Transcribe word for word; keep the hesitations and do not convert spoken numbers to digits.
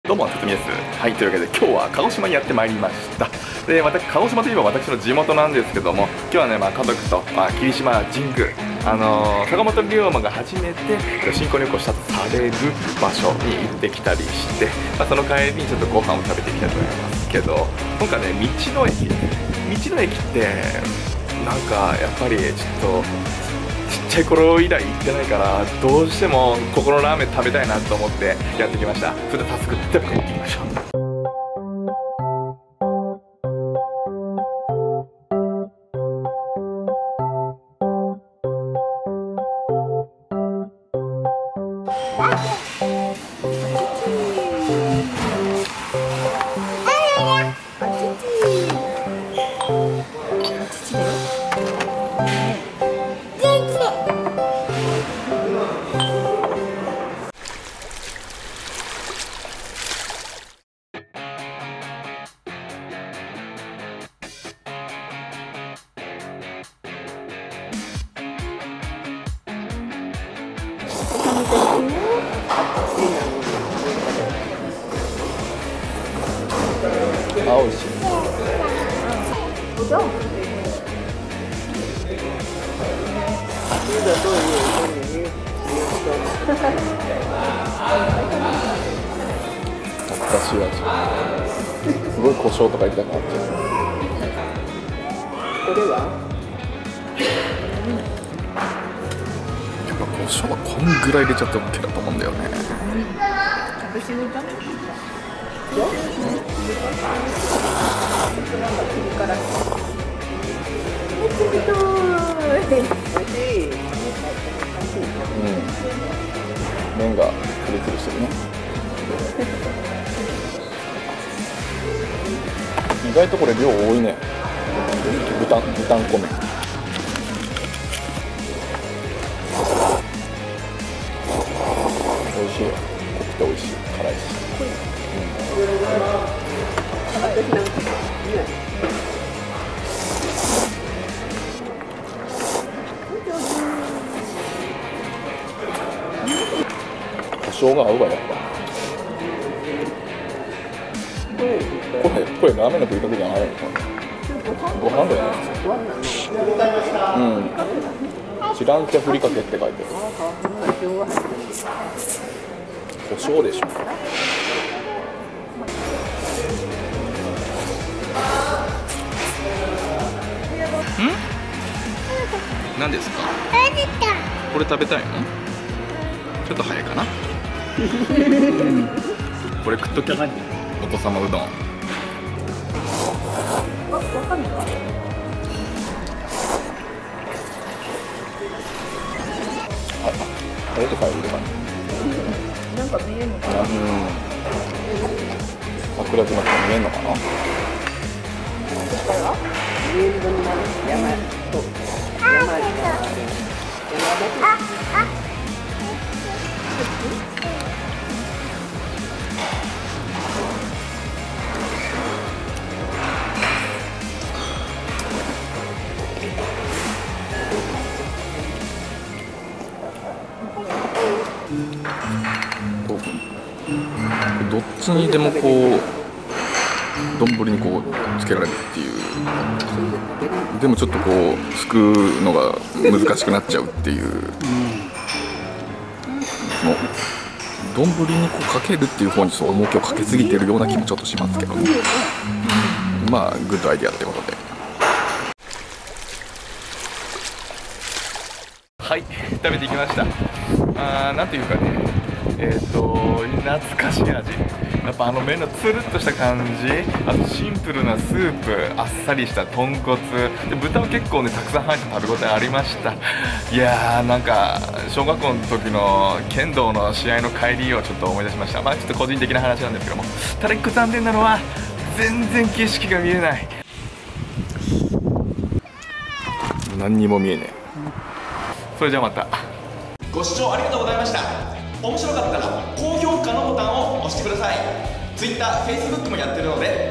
どうも、つつみです。はい、というわけで今日は鹿児島にやってまいりました。で、私、鹿児島といえば私の地元なんですけども、今日はね、まあ、家族と、まあ、霧島神宮、あのー、坂本龍馬が初めて新婚旅行したとされる場所に行ってきたりして、まあ、その帰りにちょっとご飯を食べていきたいと思いますけど、今回ね、道の駅、道の駅って、なんかやっぱりちょっと、ちっちゃい頃以来行ってないからどうしてもここのラーメン食べたいなと思ってやってきました。それでは早速食べていきましょう。あ、美味しい。うどん。私はすごい胡椒とか入れたくなっちゃう。これは？やっぱ胡椒はこんぐらい入れちゃって オーケー だと思うんだよね。うん、麺がツルツルしてるね。意外とこれ量多いね。豚豚んこ麺。美味しいよ。濃くて美味しい。辛いし。胡椒が合うわやっぱ。これこれラーメンの食いかけじゃないのかな。ご飯だよね。うん。知らんてふりかけって書いてる。胡椒でしょ。ん？何ですか？これ食べたいの？ちょっと早いかな。これ食っとき。お子様うどん。あ、食べて帰るかな。なんか見えるのかな。うん。桜島って見えるのかな。見えるのになる。山と山どっちにでもこう丼にこうつけられるっていう。でもちょっとこうすくうのが難しくなっちゃうっていう。その丼にこうかけるっていう方にそう重きをかけすぎてるような気もちょっとしますけどね。まあグッドアイディアってことで。はい、食べていきました。あー、なんていうかね、えっと懐かしい味。やっぱあの麺のつるっとした感じ、あとシンプルなスープ、あっさりした豚骨で、豚も結構ねたくさん入って食べ応えありました。いやー、なんか小学校の時の剣道の試合の帰りをちょっと思い出しました。まあちょっと個人的な話なんですけども、ただ一個残念なのは全然景色が見えない。何にも見えねえ。それじゃあまた。ご視聴ありがとうございました。面白かったら高評価のボタンを押してください。ツイッター、フェイスブックもやってるので